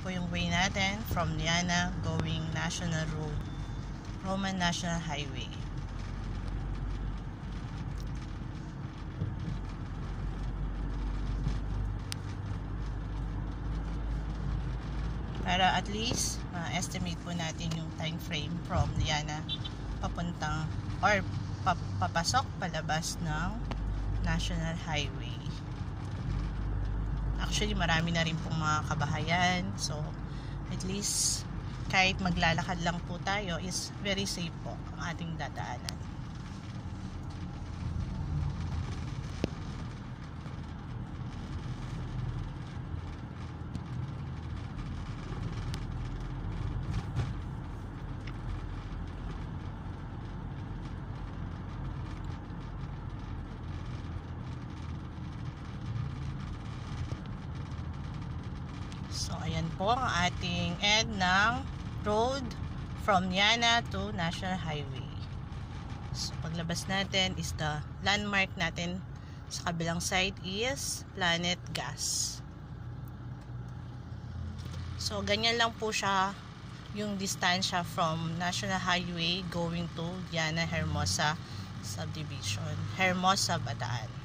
po yung way natin from Llyana going National Road, Roman National Highway. Para at least estimate po natin yung time frame from Llyana papuntang or papasok palabas ng National Highway. Actually, marami na rin pong mga kabahayan. So, at least, kahit maglalakad lang po tayo, is very safe po ang ating dadaanan. So, ayan po ang ating end ng road from Llyana to National Highway. So, paglabas natin is the landmark natin sa kabilang side is Planet Gas. So, ganyan lang po siya yung distansya from National Highway going to Llyana Hermosa subdivision. Hermosa, Bataan.